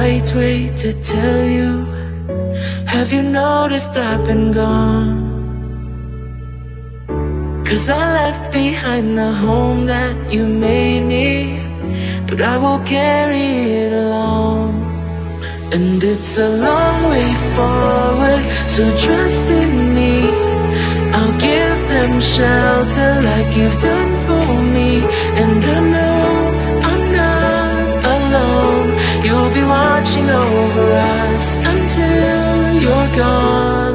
wait to tell you. Have you noticed I've been gone? 'Cause I left behind the home that you made me, but I will carry it along. And it's a long way forward, so trust in me. I'll give them shelter like you've done for me. And I know I'm not alone. You'll be watching over us until you're gone.